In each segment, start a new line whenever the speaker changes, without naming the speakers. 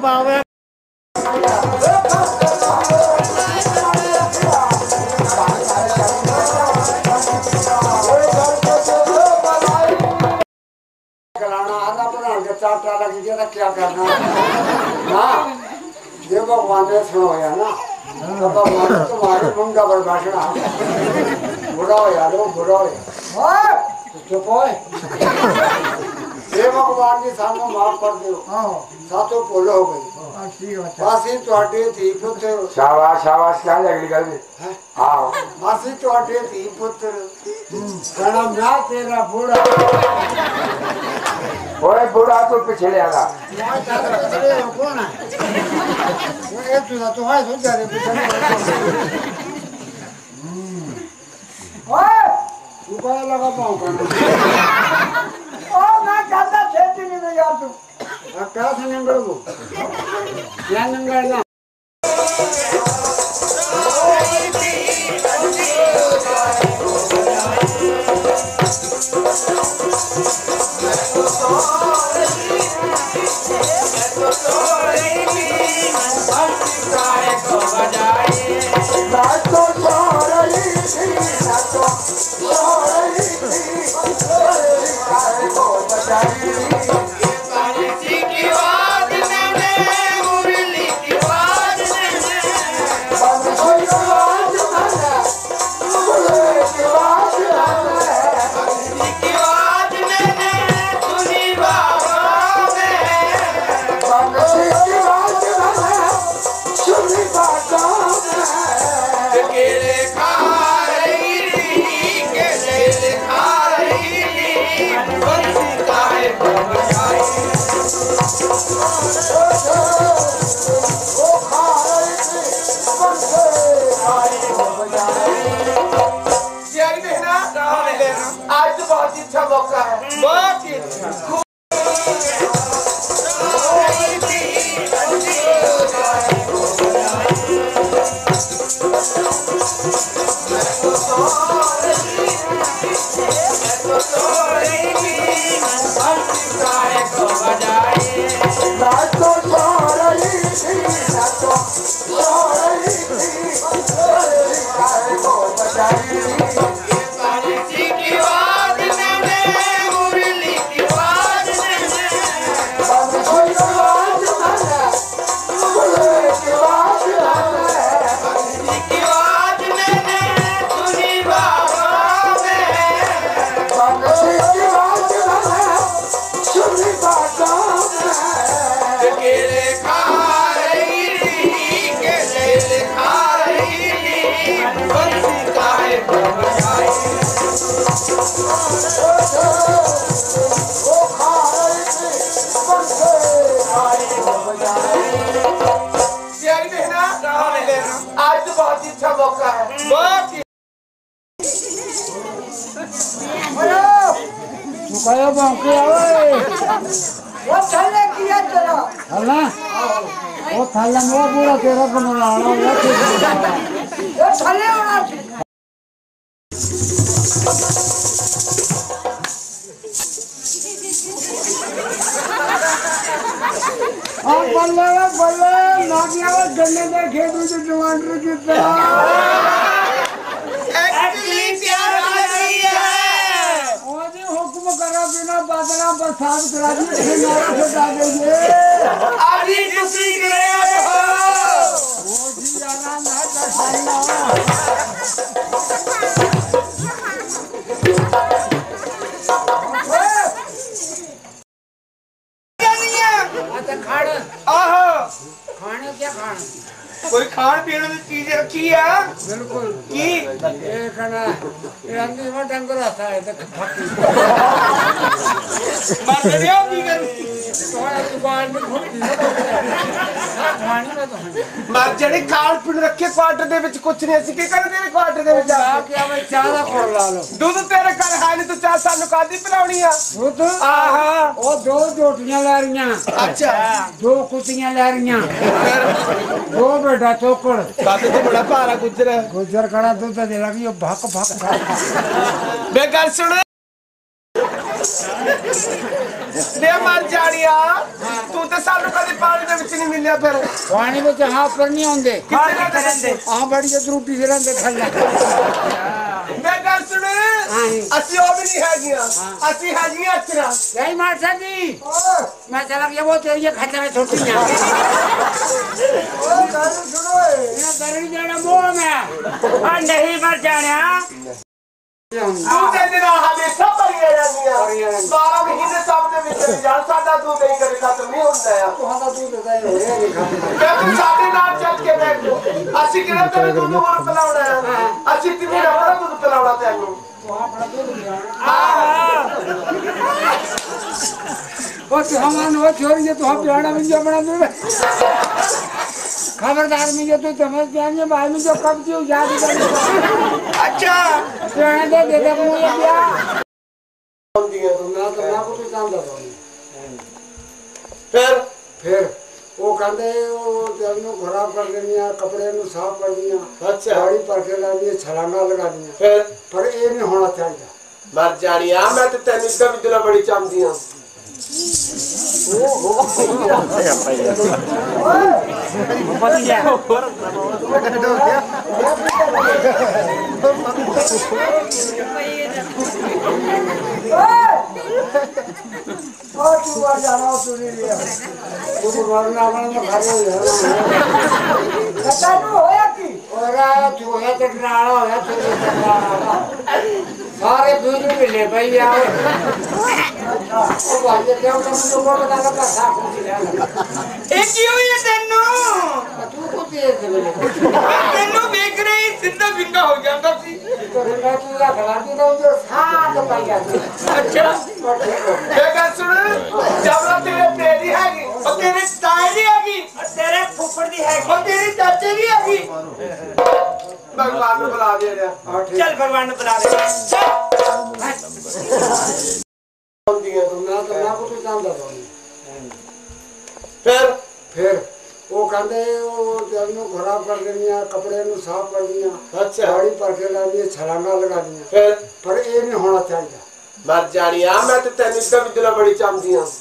पावे
क्या करना ना ये भगवान ने सुनाया ना तो भगवान तुम्हारे मुंडा पर बैठना बुरा हो यार बुरा हो चुप हो ये भगवान जी सानू माफ कर दो सातों भूल हो गई मासी तुहाडे धी पुत्र
शाबाश शाबाश क्या लगली गल हां
मासी तुहाडे धी पुत्र गणम ना तेरा बूढ़ा
ओए बूढ़ा तो पीछे ले आगा
कौन है ये तो है सोचा रे पीछे ओए तू क्या लगा पाऊं करना ओ मैं ज्यादा खेती नहीं यार तू क्या से नंगड़ वो क्या नंगड़ ना
आज तो बहुत ही अच्छा मौका है बहुत ही अच्छा आज तो बहुत ही अच्छा मौका है बहुत ही
क्या बाकी आवे वो थले किया चला हल्ला वो थल्ला में पूरा तेरा बनाना वो थले होना बल्ले नागिया गन्ने के खेत में टमाटर की तरह हुक्म करा बिना बादला बरसात करा दी सजा देंगे
अभी खुशी के हो
वो जी जाना ना खाने क्या खाना
कोई खान पीने की चीज रखी है
बिल्कुल
की
ये खाना ये अंदर में डंगर आता है तो फटी
मर गया की कर
तुम्हारा दुकान में फटी खाने में तो
मर जड़े खान पीने रखे क्वार्टर दे विच कुछ नहीं ਅਸੀਂ ਕੀ ਕਰਦੇ ਨੇ क्वार्टर ਦੇ ਵਿੱਚ
आ के मैं चाह ਦਾ खोल ला लो
दूध तेरे घर है नहीं तो चाह ਸਾਨੂੰ ਕਾਦੀ ਪਿਲਾਉਣੀ ਆ
दूध
आहा
वो दो जोटियां ले रहीਆਂ
अच्छा
दो कुतियां ले रहीਆਂ दो बेटा चोकड़
बात तो बड़ा भारा
गुजर खड़ा दूध दे लगी भक भक
बे गल सुन ले मर जानिया तू तो सानू कदे पानी दे विच नहीं मिलिया फिर
पानी में हाँ पर नहीं आते हाँ बड़ी त्रुटी से रहते थल्ला
मैं गल सुन असि ओ भी नहीं हैगियां असि हैगियां अचरा
यही मास्टर जी मैं चला गया वो तेरी खतरा छोटी ना
ओ गाल सुनो
ये दरड़ी देना मोह में और नहीं मर जाना
तू ते दिन हमेशा पड़ी रहनिया 12 महीने सब दे विच जान साडा तू नहीं कदे खत्म नहीं हुंदा है
ਤੁਹਾਡਾ ਦੁੱਧ ਦਾ ਹੋ ਰਿਹਾ ਨਹੀਂ ਖਤਮ
मैं तू साडे नाल चल के बैठ असि किने तेरे दूध और पिलाउना है असि किने अपना दूध पिलाउना तेनू
ਤੁਹਾਡਾ ਦੁੱਧ ਲਿਆਣਾ
वो तो हमान वो छोड़िए तो हम पियाना में जो बना दे खबरदार में जो तू समझ जाएंगे भाई में जो कब क्यों याद कर
अच्छा
पियाना दे दे मुझे क्या
ਹੁੰਦੀਆਂ
ਮੈਂ ਤਾਂ ਨਾ ਕੋਈ ਜਾਂਦਾ
फिर
ਉਹ ਕਹਿੰਦੇ ਉਹ ਦਿਲ ਨੂੰ ਖਰਾਬ ਕਰ ਦੇਣੀਆਂ ਕੱਪੜੇ ਨੂੰ ਸਾਫ਼ ਕਰਦੀਆਂ
अच्छा
ਦਾੜੀ ਪਰ ਕੇ ਲਾਉਣੀਆਂ ਛਲਾਂਗਾ ਲਗਾਉਣੀਆਂ
फिर
ਪਰ ਇਹ ਨਹੀਂ ਹੋਣਾ ਚਾਹੀਦਾ
मर जानिया मैं तो तेन इसका भी दिला बड़ी चाहती हूँ
और तू आ जाना तू नहीं लिया तू मरना वाला में खड़े हो जाना कता तू होया की और तू होया तो डराना होया तो डराना सारे दूध मिले भाई आओ ओ भाई ये क्या तुम लोगों को बता का साफ हो गया
एक क्यों ये तेनू
तू को तेज से मिले
तेनू देख रही सिद्धा बिंगा हो जाता सी
तो मैं तू या खड़ा दी तो जो साथ पाई जाती
अच्छा ये गल सुन जब तेरे तेरी हैगी और तेरे ताए दी हैगी और तेरे फुफड़ दी हैगी और तेरी चाचे दी हैगी भगवान ने बुला दे रहा चल भगवान ने बुला दे
ਹੁੰਦੀਆਂ तो मैं तो ना को ਜਾਂਦਾ
फिर
ਉਹ ਕਹਿੰਦੇ ਉਹ ਦਿਲ ਨੂੰ ਖਰਾਬ ਕਰ ਦੇਣੀਆਂ ਕੱਪੜੇ ਨੂੰ ਸਾਫ਼ ਕਰਦੀਆਂ
अच्छा
ਦਾੜੀ ਪਰ ਕੇ ਲਾਉਣੀਆਂ ਛਲਾਂਗਾ ਲਗਾਉਣੀਆਂ
फिर
ਪਰ ਇਹ ਨਹੀਂ ਹੋਣਾ ਚਾਹੀਦਾ
मर जानिया मैं तो तेन इसका भी दिला बड़ी चाहती हूँ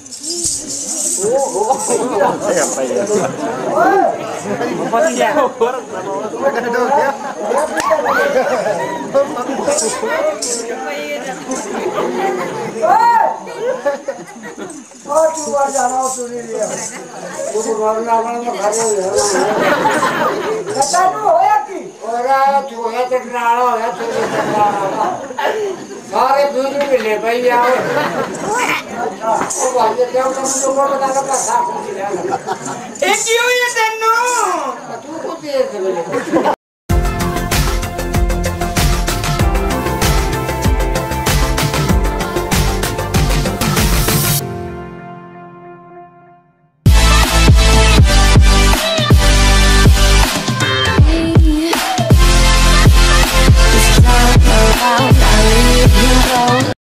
और तू आ जाना तू नहीं लिया तू मरना वाला में खड़े हो जाना कता तू होया की और तू होया तो डराना होया तो डराना सारे दूध मिले भाई आओ ओ भाई ये क्या तुम लोगों को बता का साफ हो गया
एक क्यों ये तेनू
तू को तेज से मिले